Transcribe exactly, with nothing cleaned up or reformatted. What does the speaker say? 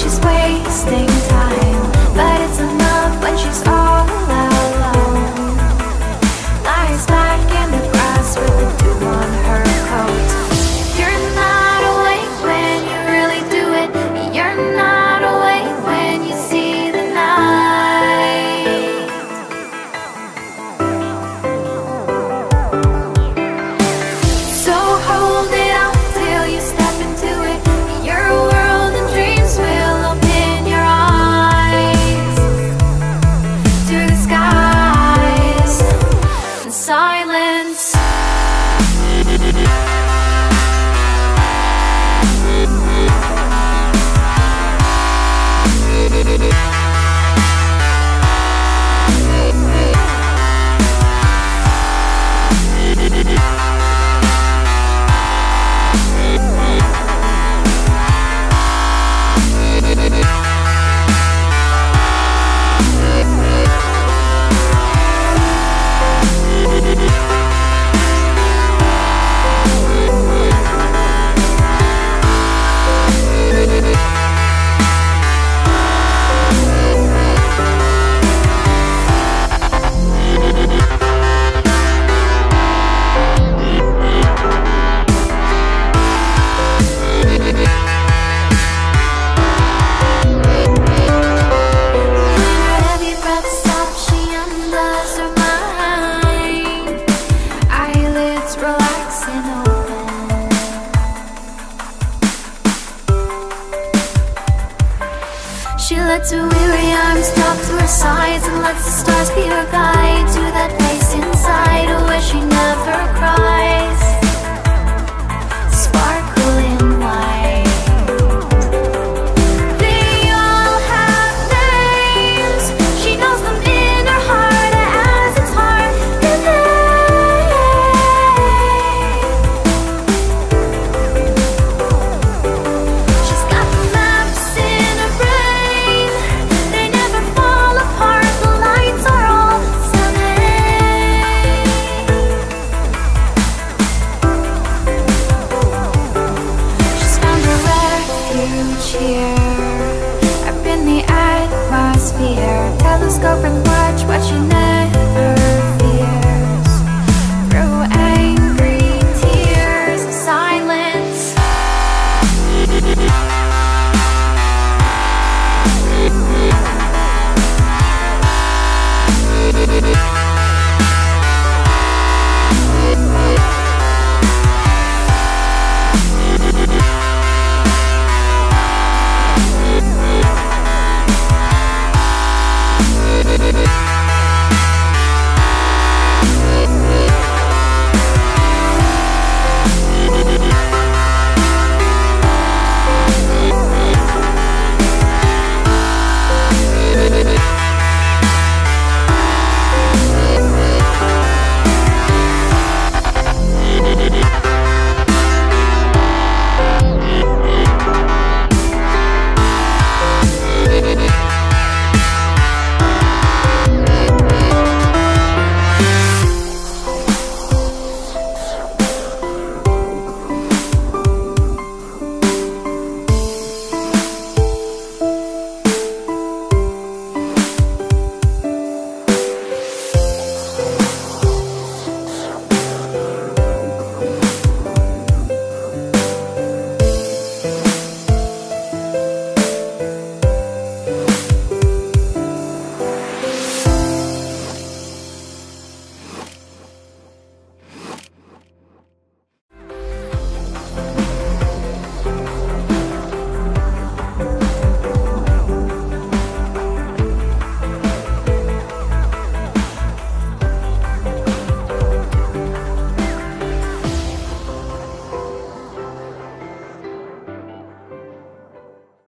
she's wasting time, but it's enough when she's all alone. Lies back in the grass with the dew on her coat. You're not awake when you really do it. You're not awake when you see the night. So hold it out till you step into it. Your world and dreams will open your eyes to the skies and silence. She lets her weary arms drop to her sides and lets the stars be her guide to that place inside where she never cries. Sparkling white. They all have names. She knows them in her heart as it's hard to name. She's got the maps in her brain. They never fall apart. The lights are all sunny. She's found her refuge here, up in the atmosphere. Telescope and watch what she knows.